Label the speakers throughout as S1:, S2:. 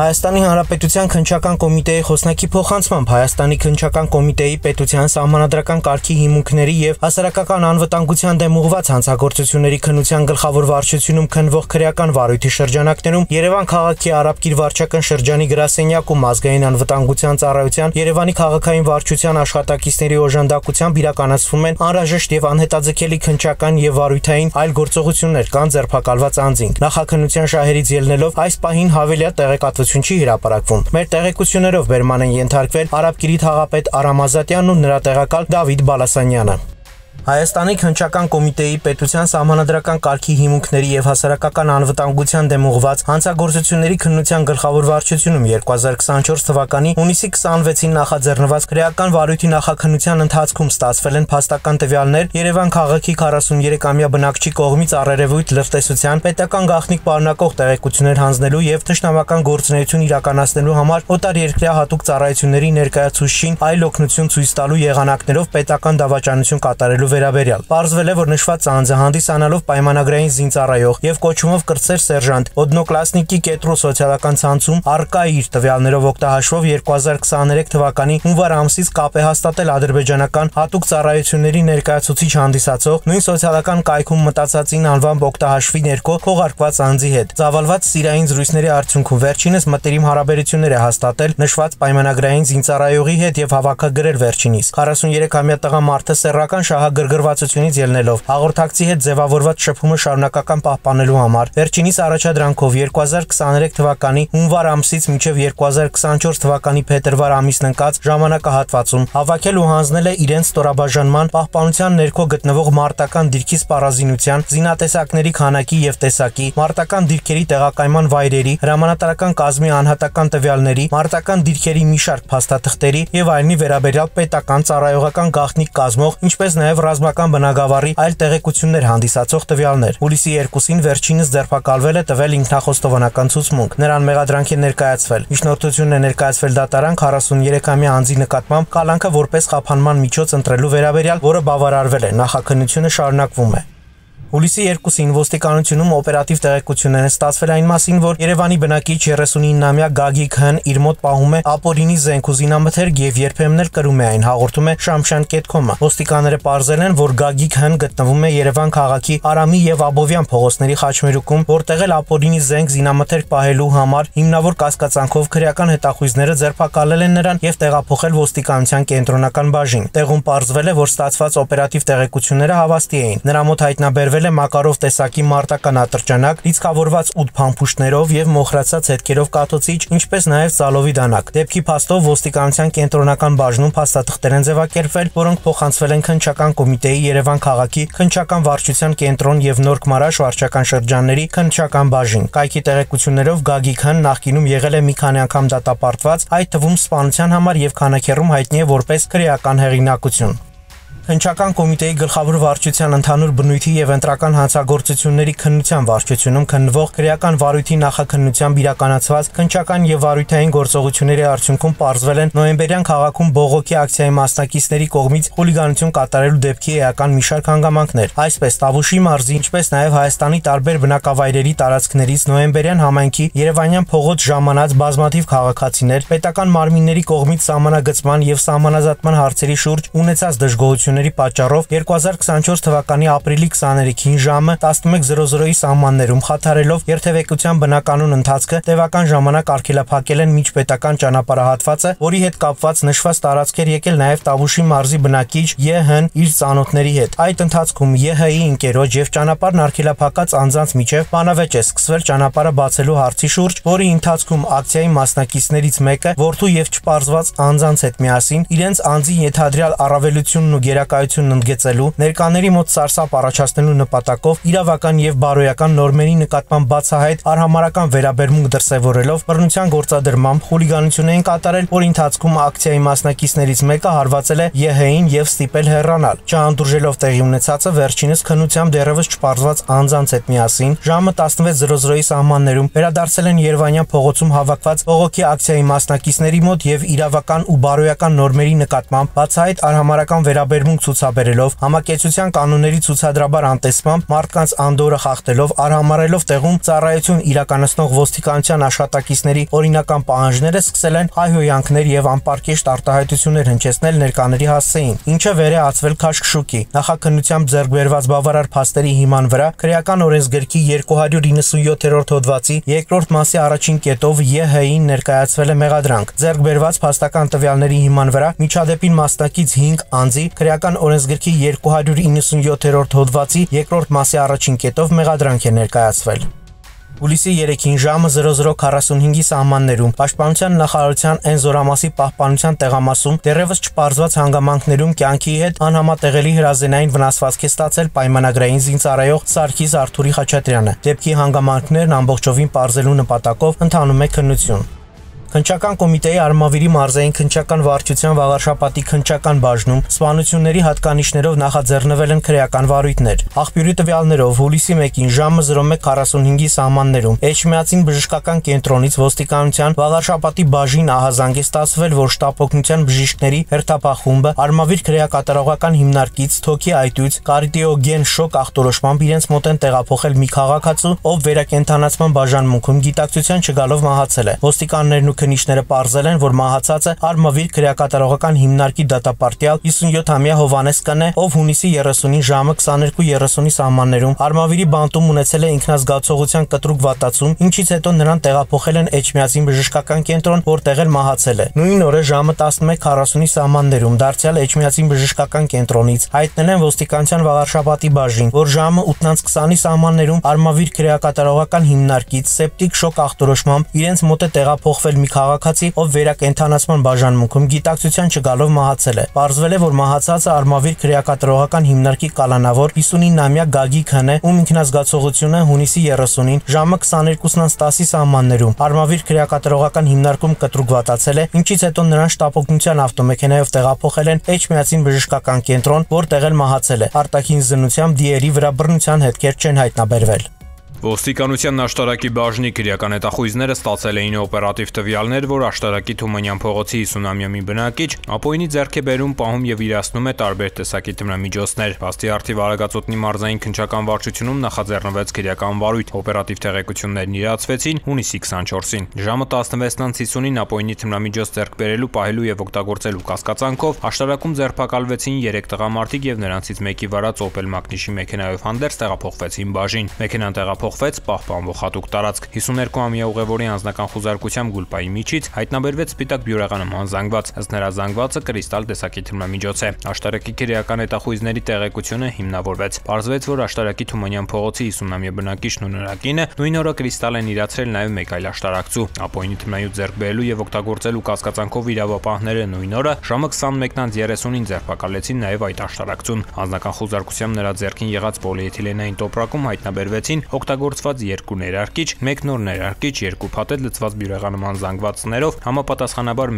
S1: Հայաստանի Հանրապետության քննչական կոմիտեի խոսնակի փոխանցմամբ Հայաստանի քննչական կոմիտեի պետության սահմանադրական կարգի հիմունքների եւ հասարակական անվտանգության դեմ ուղղված հանցագործությունների քննության գլխավոր վարչությունում քննվող քրեական վարույթի շրջանակներում Երևան քաղաքի Արաբկիր վարչական շրջանի գրասենյակում ազգային անվտանգության ծառայության Երևանի քաղաքային վարչության աշխատակիցների օժանդակությամբ իրականացվում են անհրաժեշտ եւ անհետաձգելի քննչական եւ վարույթային այլ գործողություններ կան ձերբակալված անձինք։ Նախաքննության շահերից ելնելով այս պահին հավելյալ տեղեկատվություն չի հրապարակվում։ Մեր տեղեկություններով բերման են ենթարկվել Արաբկիրի թաղապետ Արամ Ազատյանն ու նրա տեղակալ Դավիթ Բալասանյանը։ Հայաստանի քննչական կոմիտեի պետության սահմանադրական կարգի հիմունքների եւ հասարակական անվտանգության դեմ ուղղված հանցագործությունների քննության գլխավոր վարչությունում 2024 թվականի հունիսի 26-ին նախաձեռնված քրեական վարույթի նախաքննության ընթացքում ստացվել են փաստական տվյալներ Երևան քաղաքի 43-ամյա բնակչի կողմից առերևույթ լրտեսության պետական գաղտնիք պարունակող տեղեկություններ հանձնելու եւ թշնամական գործունեություն իրականացնելու համար օտարերկրյա հատուկ ծառայությունների ներկայացուցչին այլ օգնություն ցույց տալու եղանակներով պետական դավաճանություն կատարելու վերաբերյալ պարզվել է, որ նշված անձը հանդիսանալով պայմանագրային զինծառայող եւ կոչումով կրտսեր սերժանտ Օդնոկլասնիկի կետրու սոցիալական ցանցում առկա իր տվյալներով օգտահաշվով 2023 թվականի հունվար ամսից կապ է հաստատել ադրբեջանական հատուկ ծառայությունների ներկայացուցիչ հանդիսացող նույն սոցիալական կայքում մտածածին անվամբ օգտահաշվի ներքո քողարկված անձի հետ ծավալված սիրային զրույցների արդյունքում վերջինս մտերիմ հարաբերություններ է հաստատել նշված պայմանագրային զինծառայողի հետ եւ հավաքագրել վերջինիս 43-ամյա տղամարդը սեռական գրգռվածությունից ելնելով հաղորդակցի հետ ձևավորված շփումը շարունակական պահպանելու համար վերջինիս առաջադրանքով 2023 թվականի հունվար ամսից մինչև 2024 թվականի փետրվար ամիսն ընկած ժամանակահատվածում հավաքել ու հանձնել է իրենց ստորաբաժանման պահպանության ներքո գտնվող մարտական դիրքի սպառազինության, զինատեսակների քանակի եւ տեսակի, մարտական դիրքերի տեղակայման վայրերի, հրամանատարական կազմի անհատական տվյալների, մարտական դիրքերի մի շարք փաստաթղթերի եւ այլնի վերաբերյալ պետական ծառայողական գաղտնիք կազմող, ինչպես նաեւ ռազմական բնագավառի այլ տեղեկություններ հանդիսացող տվյալներ։ Հուլիսի 2-ին վերջինս ձերբակալվել է տվել ինքնախոստովանական ցուցմունք։ Նրան մեղադրանք է ներկայացվել։ Միջնորդությունն է ներկայացվել դատարան 43-ամյա անձի նկատմամբ կալանքը որպես խափանման միջոց ընտրելու վերաբերյալ, որը բավարարվել է։ Նախաքննությունը շարունակվում է։ Հուլիսի 2-ին ոստիկանությունում օպերատիվ տեղեկություններ են ստացվել այն մասին, որ Երևանի բնակիչ 39-ամյա Գագիկ Հ-ն իր մոտ պահում է ապօրինի զենք ու զինամթերք եւ երբեմն էլ կրում է այն, հաղորդում է Շամշան.com-ը։ Ոստիկանները պարզել են, որ Գագիկ Հ-ն գտնվում է Երևան քաղաքի Արամի եւ Աբովյան փողոցների խաչմերուկում, որտեղ էլ ապօրինի զենք զինամթերք պահելու համար հիմնավոր կասկածանքով քրեական հետախույզները ձերբակալել են նրան եւ տեղափոխել ոստիկանության կենտրոնական բաժին։ Տեղում պարզվել է, որ ստացված օպերատիվ տեղեկությունները հավաստի էին։ Նրա մոտ հայտնաբերվել է Մակարով տեսակի մարտական ատրճանակ, լիցքավորված 8 փամփուշտներով եւ մոխրացած հետքերով կաթոցիչ, ինչպես նաեւ ծալովի դանակ։ Դեպքի փաստով ոստիկանության կենտրոնական բաժնում փաստաթղթեր են ձևակերպվել, որոնք փոխանցվել են քննչական կոմիտեի Երևան քաղաքի քննչական վարչության կենտրոն եւ Նոր Քմարաշ վարչական շրջանների քննչական բաժին։ Կայքի տեղեկություններով Գագիկ Հ-ն նախկինում եղել է մի քանի անգամ դատապարտված, այդ թվում սպանության համար եւ քանաքեռում հայտնի է որպես քրեական հեղինակություն։ Քննչական կոմիտեի գլխավոր վարչության ընդհանուր բնույթի եւ ընտրական հանցագործությունների քննության վարչությունում քննվող քրեական վարույթի նախաքննությամբ իրականացված քննչական եւ վարույթային գործողությունների արդյունքում պարզվել են նոյեմբերյան քաղաքում բողոքի ակցիայի մասնակիցների կողմից խուլիգանություն կատարելու դեպքի էական մի շարք հանգամանքներ։ Այսպես Տավուշի մարզի, ինչպես նաեւ Հայաստանի տարբեր բնակավայրերի տարածքներից նոյեմբերյան համայնքի Երևանյան փողոց ժամանած բազմաթիվ քաղաքացիներ պետական մարմինների կողմից սահմանագծման եւ սահմանազատման հարցերի շուրջ ունեցած դժգոհություն պատճառով 2024 թվականի ապրիլի 23-ին ժամը 11:00-ի սահմաններում խաթարելով երթևեկության բնականոն ընթացքը տևական ժամանակ արգելափակել են միջպետական ճանապարհահատվածը, որի հետ կապված նշված տարածքեր եկել նաև Տավուշի մարզի բնակիչ ԵՀ-ն իր ծանոթների հետ։ Այդ ընթացքում ԵՀ-ի ընկերոջ եւ ճանապարհն արգելափակած անձանց միջև բանավեճ է սկսվել ճանապարհը բացելու հարցի շուրջ, որի ընթացքում ակցիայի մասնակիցներից մեկը որդու եւ չպարզված անձանց հետ միասին իրենց անձի ենթադրյալ առավելությունն ու գերակայությունն ընդգծելու, ներկաների մոտ սարսափ առաջացնելու նպատակով իրավական եւ բարոյական նորմերի նկատմամբ բացահայտ արհամարհական վերաբերմունք դրսեւորելով բռնության գործադրմամբ խուլիգանություն էին կատարել, որի ընթացքում ակցիայի մասնակիցներից մեկը հարվածել է ԵՀ-ին եւ ստիպել հեռանալ։ Չհանդուրժելով տեղի ունեցածը վերջինս քննությամբ դեռևս չպարզված անձանց հետ միասին ժամը 16:00-ի սահմաններում վերադարձել են Երևանյան փողոցում հավաքված բողոքի ակցիայի մասնակիցների մոտ եւ իրավական ու բարոյական նորմերի նկատմամբ բացահայտ արհամարհական վերաբերմունք վերաբերմունք ցուցաբերելով, համակեցության կանոնների ցուցադրաբար անտեսմամբ, մարդկանց անդորը խախտելով, արհամարելով տեղում ծառայություն իրականացնող ոստիկանության աշխատակիցների օրինական պահանջները սկսել են հայհոյանքներ եւ անպարկեշտ արտահայտություններ հնչեցնել ներկաների հասցեին, ինչը վերահացվել քաշքշուկի։ Նախաքննությամբ ձեռք բերված բավարար փաստերի հիման վրա Քրեական օրենսգրքի 297-րդ հոդվածի 2-րդ մասի առաջին կետով ԵՀ-ին ներկայացվել է մեղադրանք։ Ձեռք բերված փաստական տվյալների հիման վրա միջադեպին մասնակից 5 անձի Քրեական օրենսգրքի 297-րդ հոդվածի 2-րդ մասի առաջին կետով մեղադրանք է ներկայացվել։ Հուլիսի 3-ին ժամը 00:45-ի սահմաններում Պաշտպանության նախարարության N զորամասի պահպանության տեղամասում դեռևս չպարզված հանգամանքներում կյանքի հետ անհամատեղելի հրազենային վնասվածք է ստացել պայմանագրային զինծառայող Սարգիս Արթուրի Խաչատրյանը։ Դեպքի հանգամանքներն ամբողջովին պարզելու նպատակով ընթանում է քննություն։ Քննչական կոմիտեի Արմավիրի մարզային քննչական վարչության Վաղարշապատի քննչական բաժնում սպանությունների հատկանիշներով նախաձեռնվել են քրեական վարույթներ։ Աղբյուրի տվյալներով հուլիսի 1-ին ժամը 01:45-ի սահմաններում Էջմիածին բժշկական կենտրոնից ոստիկանության Վաղարշապատի բաժին ահազանգ է ստացվել, որ շտապօգնության բժիշկների հերթապահ Արմավիր քրեակատարողական հիմնարկից թոքի այտույց կարդիոգեն շոկ ախտորոշմամբ իրենց մոտ են տեղափոխել մի քաղաքացու, ով վերակենդանացման բաժանմունքում գիտակցության չգալով մահացել է։ Ոստիկաններն ու քննիչները պարզել են, որ մահացածը Արմավիր քրեակատարողական հիմնարկի դատապարտյալ 57-ամյա Հովհաննես Կ-ն է, ով հունիսի 30-ին ժամը 22:30-ի սահմաններում Արմավիրի բանտում ունեցել է ինքնազգացողության կտրուկ վատացում, ինչից հետո նրան տեղափոխել են Էջմիածին բժշկական կենտրոն, որտեղ էլ մահացել է։ Նույն օրը ժամը 11:40-ի սահմաններում դարձյալ Էջմիածին բժշկական կենտրոնից հայտնել են ոստիկանության Վաղարշապատի բաժին, որ ժամը 8:20-ի սահմաններում Արմավիր քրեակատարողական հիմնարկից սեպտիկ շոկ ախտորոշմամբ իրենց մոտ է տեղափոխվել մի քաղաքացի, ով վերակենդանացման բաժանմունքում գիտակցության չգալով մահացել է։ Պարզվել է, որ մահացածը Արմավիր քրեակատարողական հիմնարկի կալանավոր 59-ամյա Գագիկ Հ-ն է, ում ինքնազգացողությունը հունիսի 30-ին ժամը 22:10-ի սահմաններում Արմավիր քրեակատարողական հիմնարկում կտրուկ վատացել է, ինչից հետո նրան շտապօգնության ավտոմեքենայով տեղափոխել են Էջմիածին բժշկական կենտրոն, որտեղ էլ մահացել է։ Արտաքին զննությամբ դիերի վրա բռնության հետքեր չեն հայտնաբերվել։
S2: Ոստիկանության աշտարակի բաժնի քրեական հետախույզները ստացել էին օպերատիվ տվյալներ, որ աշտարակի Թումանյան փողոցի 50-ամյա մի բնակիչ ապօրինի ձեռք է բերում, պահում եւ իրացնում է տարբեր տեսակի թմրամիջոցներ։ Վաստի արդիվ Արագածոտնի մարզային քննչական վարչությունում նախաձեռնվեց քրեական վարույթ։ Օպերատիվ տեղեկություններն իրացվեցին հունիսի 24-ին։ Ժամը 16:50-ին ապօրինի թմրամիջոց ձեռք բերելու, պահելու եւ օգտագործելու կասկածանքով աշտարակում ձերբակալվեցին 3 տղամարդիկ եւ նրանցից մեկի վարած Opel Magnish-ի մեքենայով հանդերձ տեղափոխվեցին բաժին։ Մեքենան տեղափոխվեց պահպանվող հատուկ տարածք։ 52-ամյա ուղևորի անձնական խուզարկությամբ գուլպայի միջից հայտնաբերվեց սպիտակ բյուրեղանման զանգված, ըստ նրա զանգվածը կրիստալ տեսակի թմրամիջոց է։ Աշտարակի քրեական հետախույզների տեղեկությունը հիմնավորվեց։ Պարզվեց, որ աշտարակի Թումանյան փողոցի 50-ամյա բնակիչն ու նրա կինը նույն օրը կրիստալ են իրացրել նաև մեկ այլ աշտարակցու։ Ապօրինի թմրամիջոց ձեռք բերելու եւ օգտագործելու կասկածանքով իրավապահները նույն օրը ժամը 21:30-ին ձերբակալեցին նաև այդ աշտարակցուն։ Անձնական խուզարկությամբ նրա ձեռքին եղած պոլիէթիլենային տոպրակում հայտնաբերվեցին օգտագործված 2 ներարկիչ, 1 նոր ներարկիչ, 2 փաթեթ լցված բյուրեղանման զանգվածներով, համապատասխանաբար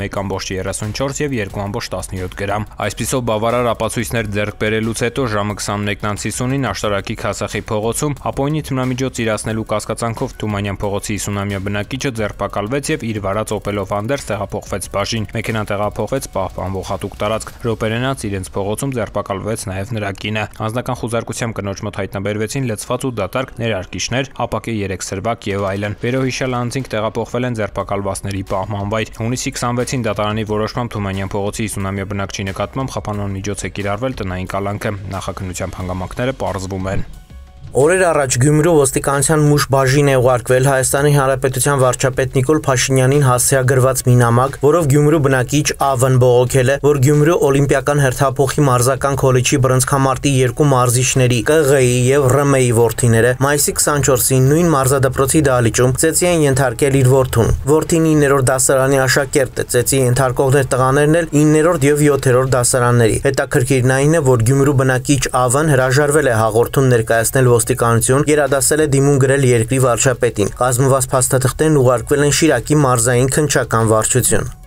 S2: 1.34 եւ 2.17 գրամ։ Այսպիսով բավարար ապացույցներ ձեռք բերելուց հետո ժամը 21:50-ին աշտարակի Քասախի փողոցում ապօրինի թմրամիջոց իրացնելու կասկածանքով Թումանյան փողոցի 50-ամյա բնակիչը ձերբակալվեց եւ իր վարած Opel-ով հանդերձ տեղափոխվեց բաժին։ Մեքենան տեղափոխվեց պահպանվող հատուկ տարածք։ Րոպերենաց իրենց փողոցում ձերբակալվեց նաև նրա կինը։ Անձնական խուզարկությամբ կնոջ մոտ հայտնաբերվեցին լցված ու դատարկ ներարկիչներ, ապակե 3 սրվակ եւ այլն։ Վերոհիշյալ անձինք տեղափոխվել են ձերբակալվածների պահման վայր։ Հունիսի 26-ին դատարանի որոշմամբ Թումանյան փողոցի 50-ամյա բնակչի նկատմամբ խափանման միջոց է կիրառվել տնային կալանքը։ Նախաքննության հանգամանքները պարզվում են։
S1: Օրեր առաջ Գյումրու ոստիկանության մուշ բաժին է ուղարկվել Հայաստանի Հանրապետության վարչապետ Նիկոլ Փաշինյանին հասցեագրված մի նամակ, որով Գյումրու բնակիչ Ա.Վ.-ն բողոքել է, որ Գյումրու Օլիմպիական հերթափոխի մարզական քոլեջի բռնցքամարտի 2 մարզիչների ԿՂ-ի եւ ՌՄ-ի որդիները մայիսի 24-ին նույն մարզադպրոցի դահլիճում ծեծի են ենթարկել իր որդուն։ Որդին 9-րդ դասարանի աշակերտ է, ծեծի ենթարկողներ տղաներն էլ 9-րդ եւ 7-րդ դասարանների։ Հետաքրքիրն այն է, որ Գյումրու բնակիչ Ա.Վ.-ն հրաժարվել է հաղորդում ներկայացնել ոստիկանություն, գերադասել է դիմում գրել երկրի վարչապետին։ Կազմված փաստաթղթերն ուղարկվել են Շիրակի մարզային քննչական վարչություն։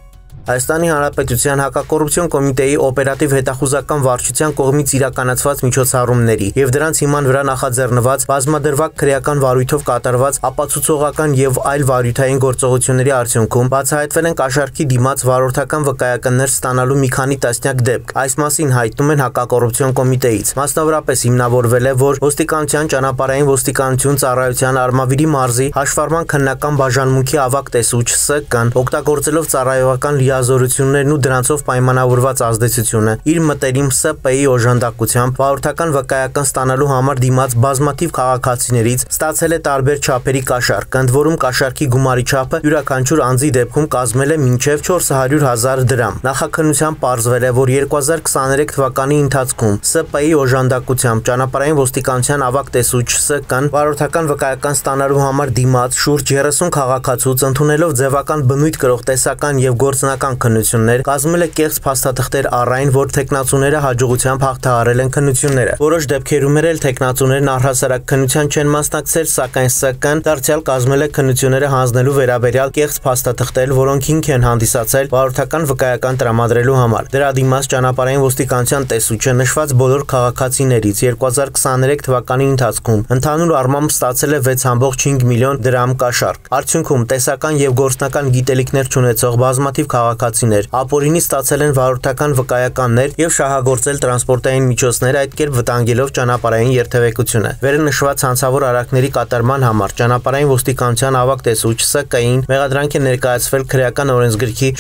S1: Հայաստանի Հանրապետության հակակոռուպցիոն կոմիտեի օպերատիվ հետախուզական վարչության կողմից իրականացված միջոցառումների եւ դրանց հիման վրա նախաձեռնված բազմադրվակ քրեական վարույթով կատարված ապացուցողական եւ այլ վարույթային գործողությունների արդյունքում բացահայտվել են կաշառքի դիմաց վարորդական վկայականներ ստանալու մի քանի տասնյակ դեպք։ Այս մասին հայտնում են հակակոռուպցիոն կոմիտեից։ Մասնավորապես հիմնավորվել է, որ ոստիկանության ճանապարհային ոստիկանություն ծառայության Արմավիրի մարզի հաշվառման քննական բաժանմունքի ավագ տեսուչ ՍԿ-ն օգտագործելով ծառայողական լիազորություններն ու դրանցով պայմանավորված ազդեցությունը իր մտերիմ ՍՊ-ի օժանդակությամբ վարորդական վկայական ստանալու համար դիմաց բազմաթիվ քաղաքացիներից ստացել է տարբեր չափերի կաշառք, ընդ որում կաշառքի գումարի չափը յուրաքանչյուր անձի դեպքում կազմել է մինչև 400,000 դրամ։ Նախաքննությամբ պարզվել է, որ 2023 թվականի ընթացքում ՍՊ-ի օժանդակությամբ ճանապարհային ոստիկանության ավագ տեսուչ ՍԿ-ն վարորդական վկայական ստանալու համար դիմաց շուրջ 30 քաղաքացուց ընդունելով ձևական բնույթ կրող տեսական եւ գործնական քննություններ կազմել է կեղծ փաստաթղթեր առայն, որ տեխնացուները հաջողությամբ հաղթահարել են քննությունները։ Որոշ դեպքերում էլ տեխնացուներն առհասարակ քննության չեն մասնակցել, սակայն ՍԿ-ն դարձյալ կազմել է քննությունները հանձնելու վերաբերյալ կեղծ փաստաթղթեր, որոնք հիմք են հանդիսացել վարորդական վկայական տրամադրելու համար։ Դրա դիմաց ճանապարհային ոստիկանության տեսուչը նշված բոլոր քաղաքացիներից 2023 թվականի ընթացքում ընդհանուր առմամբ ստացել է 6.5 միլիոն դրամ կաշառք։ Արդյունքում տեսական եւ գործնական գիտելիքներ չունեցող բազմաթիվ քաղաքացիներ ապօրինի ստացել են վարորդական վկայականներ եւ շահագործել տրանսպորտային միջոցներ, այդ կերպ վտանգելով ճանապարհային երթևեկությունը։ Վերը նշված հանցավոր արարքների կատարման համար ճանապարհային ոստիկանության ավագ տեսուչ ՍԿ-ին մեղադրանք է ներկայացվել քրեական օրենսգրքի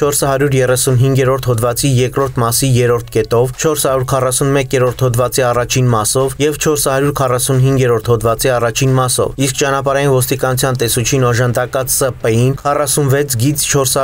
S1: 435-րդ հոդվածի 2-րդ մասի 3-րդ կետով, 441-րդ հոդվածի առաջին մասով եւ 445-րդ հոդվածի առաջին մասով։ Իսկ ճանապարհային ոստիկանության տեսուչին օժանդակած ՍՊ-ին 46 գիծ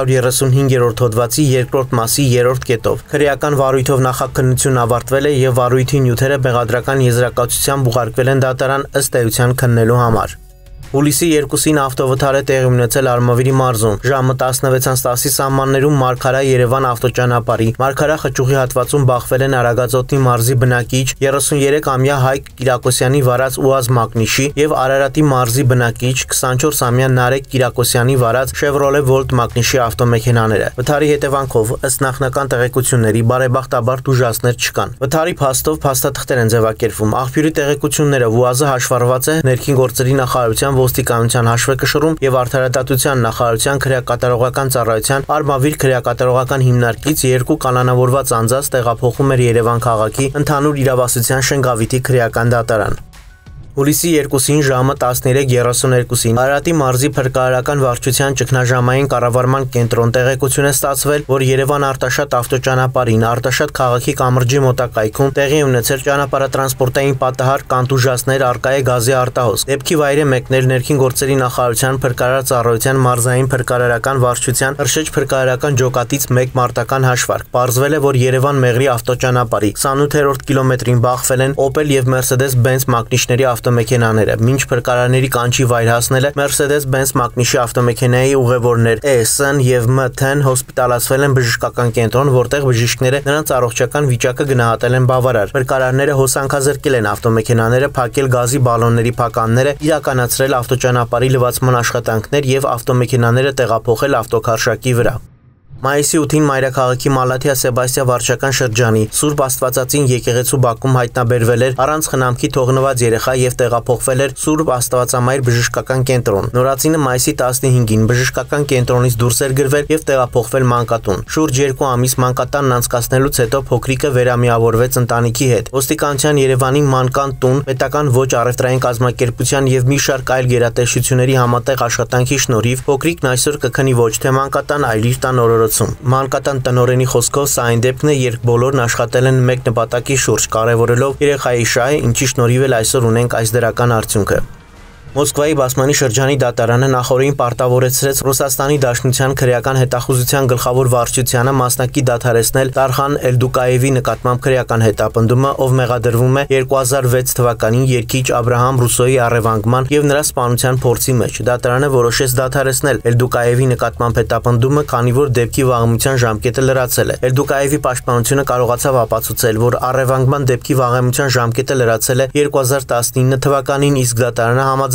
S1: 435-րդ հոդվածի 2-րդ մասի 3-րդ կետով։ Քրեական վարույթով նախաքննությունն ավարտվել է եւ վարույթի նյութերը մեղադրական եզրակացությամբ ուղարկվել են դատարան ըստ էության քննելու համար։ Հուլիսի 2-ին ավտովթար է տեղի ունեցել Արմավիրի մարզում։ Ժամը 16:10-ի սահմաններում Մարգարա-Երևան ավտոճանապարհի Մարգարա խճուղի հատվածում բախվել են Արագածոտնի մարզի բնակիչ 33-ամյա Հայկ Կիրակոսյանի վարած ՈՒԱԶ մակնիշի եւ Արարատի մարզի բնակիչ 24-ամյա Նարեկ Կիրակոսյանի վարած Chevrolet Volt մակնիշի ավտոմեքենաները։ Վթարի հետևանքով ըստ նախնական տեղեկությունների բարեբախտաբար դժվարներ չկան։ Վթարի փաստով փաստաթղթեր են ձևակերպվում։ Աղբյուրի տեղեկությունները ՈՒԱԶ-ը հաշվառված է ներքին գործերի նախարարության ոստիկանության հաշվեկշռում եւ արդարադատության նախարարության քրեակատարողական ծառայության Արմավիր քրեակատարողական հիմնարկից 2 կանոնավորված անձանց տեղափոխում էր Երևան քաղաքի ընդհանուր իրավասության շենգավիթի քրեական դատարան։ Հուլիսի 2-ին ժամը 13:32-ին Արարատի մարզի փրկարարական վարչության ճգնաժամային կառավարման կենտրոն տեղեկություն է ստացվել, որ Երևան Արտաշատ ավտոճանապարհին Արտաշատ քաղաքի կամրջի մոտակայքում տեղի ունեցել ճանապարհատրանսպորտային պատահար կանտուժասներ արկա է գազի արտահոս։ Դեպքի վայր է մեկնել ներքին գործերի նախարարության փրկարար ծառայության մարզային փրկարարական վարչության հրշեջ փրկարարական ջոկատից 1 մարտական հաշվարկ։ Պարզվել է, որ Երևան-Մեղրի ավտոճանապարհի 28-րդ կիլոմետրին բախվել են Opel եւ Mercedes-Benz մակնիշների ավտոմեքենաները, մինչ փրկարաների կանչի վայր հասնելը Mercedes-Benz մակնիշի ավտոմեքենայի ուղևորներ ES-ն եւ MT-ն հոսպիտալացվել են բժշկական կենտրոն, որտեղ բժիշկները նրանց առողջական վիճակը գնահատել են բավարար։ Փրկարանները հոսանքազրկել են ավտոմեքենաները, փակել գազի բալոնների փականները, իրականացրել ավտոճանապարհի լվացման աշխատանքներ եւ ավտոմեքենաները տեղափոխել ավտոքարշակի վրա։ Մայիսի 8-ին Մայրաքաղաքի Մալաթիա Սեբաստիա վարչական շրջանի Սուրբ Աստվածածին եկեղեցու բակում հայտնաբերվել էր առանց խնամքի թողնված երեխա եւ տեղափոխվել էր Սուրբ Աստվածամայր բժշկական կենտրոն։ Նորածինը մայիսի 15-ին բժշկական կենտրոնից դուրս էր գրվել եւ տեղափոխվել մանկատուն։ Շուրջ 2 ամիս մանկատանն անցկացնելուց հետո փոքրիկը վերամիավորվեց ընտանիքի հետ։ Ոստիկանության Երևանի մանկան տուն, պետական ոչ առևտրային կազմակերպության եւ մի շարք այլ գերատեսչությունների համատեղ աշխատանքի շնորհիվ փոքրիկն այսօր կքնի ոչ թե մանկատան, այլ իր տան օրորոցում։ Մանկատան տնօրենի խոսքով սա այն դեպքն է, երբ բոլորն աշխատել են մեկ նպատակի շուրջ, կարևորելով երեխայի շահը, ինչի շնորհիվ էլ այսօր ունենք այս դրական արդյունքը։ Մոսկվայի Բասմանի շրջանի դատարանը նախորդին պարտավորեցրեց Ռուսաստանի Դաշնության քրեական հետախուզության գլխավոր վարչությանը մասնակի դադարեցնել Տարխան Էլդուկաևի նկատմամբ քրեական հետապնդումը, ով մեղադրվում է 2006 թվականին երգիչ Աբրահամ Ռուսոյի առևանգման եւ նրա սպանության փորձի մեջ։ Դատարանը որոշեց դադարեցնել Էլդուկաևի նկատմամբ հետապնդումը, քանի որ դեպքի վաղեմության ժամկետը լրացել է։ Էլդուկաևի պաշտպանությունը կարողացավ ապացուցել, որ առևանգման դեպքի վաղեմության ժամկետը լրացել է 2019 թվականին, իսկ դատարանը համաձայն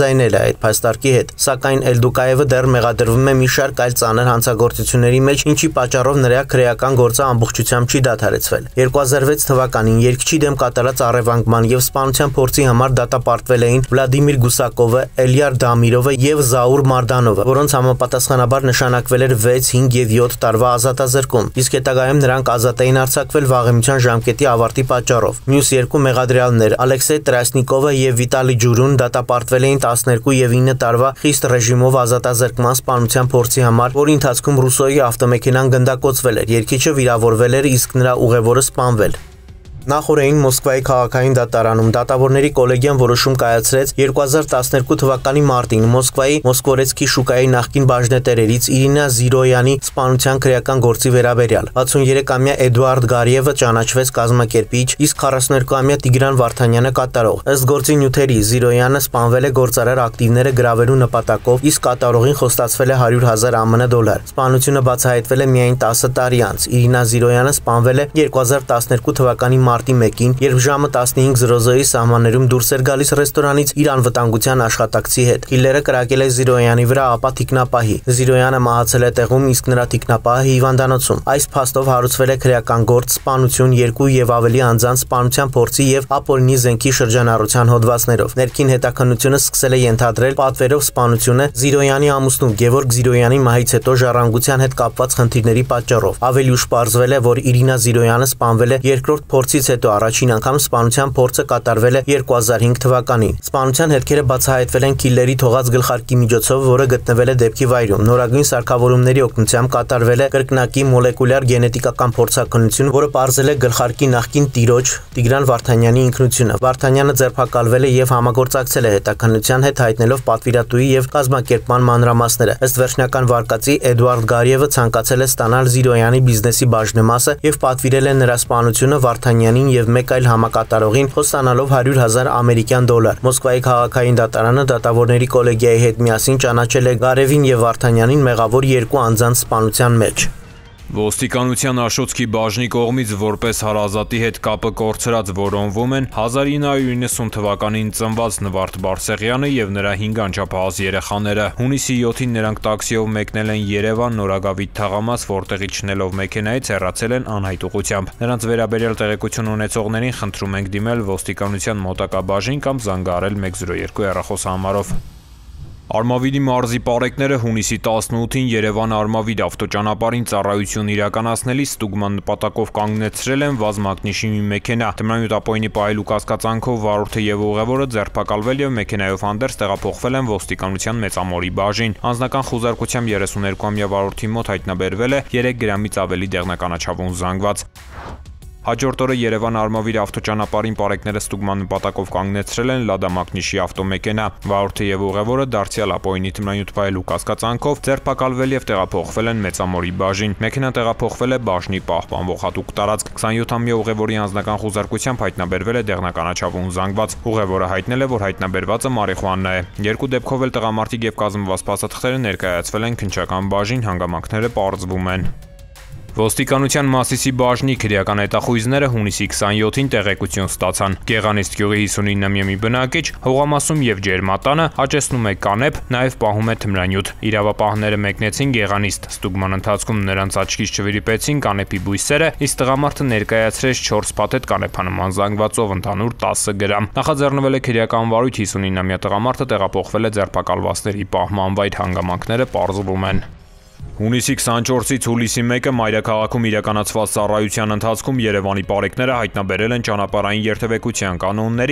S1: համաձայնել է այդ փաստարկի հետ, սակայն Էլդուկայևը դեռ մեղադրվում է մի շարք այլ ծանր հանցագործությունների մեջ, ինչի պատճառով նրա քրեական գործը ամբողջությամբ չի դադարեցվել։ 2006 թվականին երգչի դեմ կատարած առևանգման եւ սպանության փորձի համար դատապարտվել էին Վլադիմիր Գուսակովը, Էլիար Դամիրովը եւ Զաուր Մարդանովը, որոնց համապատասխանաբար նշանակվել էր 6, 5 եւ 7 տարվա ազատազրկում, իսկ հետագայում նրանք ազատ էին արձակվել վաղեմիջյան ժամկետի ավարտի պատճառով։ Մյուս երկու մեղադրյալներ Ալեքսեյ Տրասնիկովը եւ Վիտալի Ջուրուն դատապարտվել էին 12 եւ 9 տարվա խիստ ռեժիմով ազատազրկման սպանության փորձի համար, որի ընթացքում Ռուսոյի ավտոմեքենան գնդակոծվել էր, երգիչը վիրավորվել էր, իսկ նրա ուղևորը սպանվել։ Նախորդին Մոսկվայի քաղաքային դատարանում դատավորների կոլեգիան որոշում կայացրեց 2012 թվականի մարտին Մոսկվայի Մոսկվորեցկի շուկայի նախկին բաժնետերերից Իրինա Զիրոյանի սպանության քրեական գործի վերաբերյալ։ 63-ամյա Էդուարդ Գարիևը ճանաչվեց կազմակերպիչ, իսկ 42-ամյա Տիգրան Վարդանյանը կատարող։ Ըստ գործի նյութերի Զիրոյանը սպանվել է գործարար ակտիվները գրավելու նպատակով, իսկ կատարողին խոստացվել է 100,000 ԱՄՆ դոլար։ Սպանությունը բացահայտվել է միայն 10 տարի անց։ Իրինա Զիրոյանը սպանվել է 2012 թվականի մարտի 1-ին, երբ ժամը 15:00-ի սահմաններում դուրս էր գալիս ռեստորանից իր անվտանգության աշխատակցի հետ։ Քիլլերը կրակել է Զիրոյանի վրա, ապա թիկնապահի։ Զիրոյանը մահացել է տեղում, իսկ նրա թիկնապահը հիվանդանոցում։ Այս փաստով հարուցվել է քրեական գործ, սպանություն, 2 եւ ավելի անձանց սպանության փորձի եւ ապօրինի զենքի շրջանառության հոդվածներով։ Ներքին հետաքննությունը սկսել է ենթադրել պատվերով սպանությունը Զիրոյանի ամուսնու Գևորգ Զիրոյանի մահից հետո ժառանգության հետ կապված խնդիրների պատճառով։ Ավելի ուշ պարզվել է, որ Իրինա Զիրոյանը սպանվել է երկրորդ փորձից հետո առաջին անգամ սպանության փորձը կատարվել է 2005 թվականին։ Սպանության հետքերը բացահայտվել են քիլլերի թողած գլխարկի միջոցով, որը գտնվել է դեպքի վայրում։ Նորագույն սարքավորումների օգնությամբ կատարվել է կրկնակի մոլեկուլյար գենետիկական փորձաքննություն, որը պարզել է գլխարկի նախկին տիրոջ Տիգրան Վարդանյանի ինքնությունը։ Վարդանյանը ձերբակալվել է եւ համագործակցել է հետաքննության հետ, հայտնելով պատվիրատուի եւ կազմակերպման մանրամասները։ Ըստ վերջնական վարկածի Էդուարդ Գարիևը ցանկացել է ստանալ Զիրոյանի բիզնեսի բաժնեմասը եւ պատվիրել է նրա սպանությունը Վարդանյանին եւ մեկ այլ համակատարողին, խոստանալով 100,000 ամերիկյան դոլար։ Մոսկվայի քաղաքային դատարանը դատավորների կոլեգիայի հետ միասին ճանաչել է Գարևին եւ Վարդանյանին մեղավոր երկու անձանց սպանության մեջ։
S2: Ոստիկանության Աշոտսկի բաժնի կողմից որպես հարազատի հետ կապը կորցրած որոնվում են 1990 թվականին ծնված Նվարդ Բարսեղյանը եւ նրա 5 անչափահաս երեխաները։ Հունիսի 7-ին նրանք տաքսիով մեկնել են Երևան Նորագավիթ թաղամաս, որտեղից չնելով մեքենայից հեռացել են անհայտ ուղղությամբ։ Նրանց վերաբերյալ տեղեկություն ունեցողներին խնդրում ենք դիմել ոստիկանության մոտակա բաժին կամ զանգահարել 102 հեռախոսահամարով։ Արմավիրի մարզի պարեկները հունիսի 18-ին Երևան Արմավիր ավտոճանապարհին ծառայություն իրականացնելիս ստուգման նպատակով կանգնեցրել են վազ մակնիշի մի մեքենա։ Թմրանյութ ապօրինի պահելու կասկածանքով վարորդը եւ ուղևորը ձերբակալվել եւ մեքենայով հանդերձ տեղափոխվել են ոստիկանության Մեծամորի բաժին։ Անձնական խուզարկությամբ 32-ամյա վարորդի մոտ հայտնաբերվել է 3 գրամից ավելի դեղնականաչավուն զանգված։ Հաջորդ օրը Երևան Արմավիր ավտոճանապարհին պարեկները ստուգման նպատակով կանգնեցրել են Լադա մակնիշի ավտոմեքենա։ Վարորդը եւ ուղևորը դարձյալ ապօրինի թմրանյութ պահելու կասկածանքով ձերբակալվել եւ տեղափոխվել են Մեծամորի բաժին։ Մեքենան տեղափոխվել է բաժնի պահպանվող հատուկ տարածք։ 27-ամյա ուղևորի անձնական խուզարկությամբ հայտնաբերվել է դեղնականաչավուն զանգված։ Ուղևորը հայտնել է, որ հայտնաբերվածը մարիխուանա է։ Երկու դեպքով էլ տղամարդիկ եւ կազմված փաստաթղթերը ներկայացվել են քննչական բաժին, հանգամանքները պարզվում են։ Ոստիկանության Մասիսի բաժնի քրեական հետախույզները հունիսի 27-ին տեղեկություն ստացան։ Գեղանիստ գյուղի 59-ամյա մի բնակիչ հողամասում եւ ջերմատանը աճեցնում է կանեփ, նաեւ պահում է թմրանյութ։ Իրավապահները մեկնեցին Գեղանիստ։ Ստուգման ընթացքում նրանց աչքից չվրիպեցին կանեփի բույսերը, իսկ տղամարդը ներկայացրեց 4 փաթեթ կանեփանման զանգվածով ընդհանուր 10 գրամ։ Նախաձեռնվել է քրեական վարույթ 59-ամյա տղամարդը տեղափոխվել է ձերբակալվածների պահման վայր, հանգամանքները պարզվում են։ Հունիսի 24-ից հուլիսի 1-ը մայրաքաղաքում իրականացված ծառայության ընթացքում Երևանի պարեկները հայտնաբերել են ճանապարհային երթևեկության կանոնների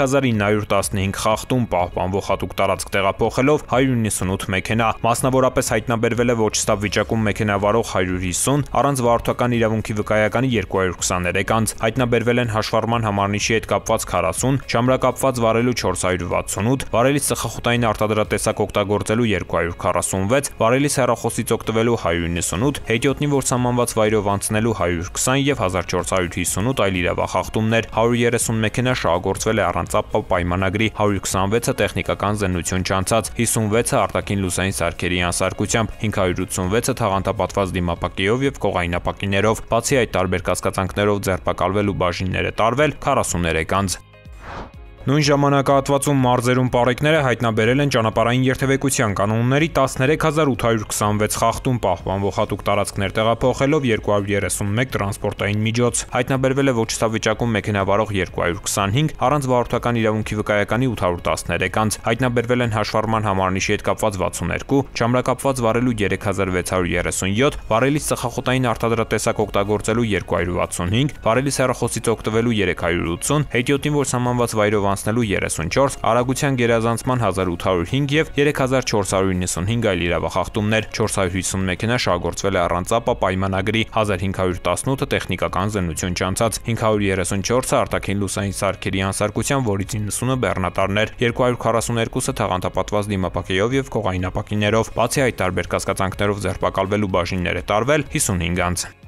S2: 3915 խախտում, պահպանվող հատուկ տարածք տեղափոխելով 198 մեքենա։ Մասնավորապես հայտնաբերվել է ոչ ստապ վիճակում մեքենա վարող 150, առանց վարորդական իրավունքի վկայականի 223 անձ, հայտնաբերվել են հաշվառման համարնիշի հետ կապված 40, չամրակապված վարելու 468, վարելիս ծխախոտային արտադրատեսակ օգտագործելու 246, վարելիս հեռախոսից օգտվելու 198, հետիոտնի որ սահմանված վայրով անցնելու 120 եւ 1458 այլ իրավախախտումներ, 130 մեքենա շահագործվել է առանց ԱՊՊ պայմանագրի, 126-ը տեխնիկական զննություն չանցած, 56-ը արտաքին լուսային սարքերի անսարկությամբ, 586-ը թաղանթապատված դիմապակիով եւ կողայնապակիներով, բացի այդ տարբեր կասկածանքներով ձերբակալվել ու բաժինները տարվել 43 անձ։ Նույն ժամանակահատվածում մարզերում պարեկները հայտնաբերել են ճանապարհային երթևեկության կանոնների 13826 խախտում, պահպանվող հատուկ տարածքներ տեղափոխելով 231 տրանսպորտային միջոց։ Հայտնաբերվել է ոչստավ վիճակում մեքենա վարող 225, առանց վարորդական իրավունքի վկայականի 813 անձ, հայտնաբերվել են հաշվառման համարնիշի հետ կապված 62, չամրակապված վարելու 3637, վարելիս ծխախոտային արտադրատեսակ օգտագործելու 265, վարելիս հեռախոսից օգտվելու 380, հետիոտին որ սահմանված վայրով անցնելու 34, արագության գերազանցման 1805 եւ 3495 այլ իրավախախտումներ, 450 մեքենա շահագործվել է առանց ԱՊԱ պայմանագրի, 1518-ը տեխնիկական զննություն չանցած, 534-ը արտաքին լուսային սարքերի անսարկության, որից 90-ը բեռնատարներ, 242-ը թաղանթապատված դիմապակեով եւ կողային ապակիներով, բացի այդ տարբեր կասկածանքներով ձերբակալվելու բաժիններ է տարվել 55 անձ։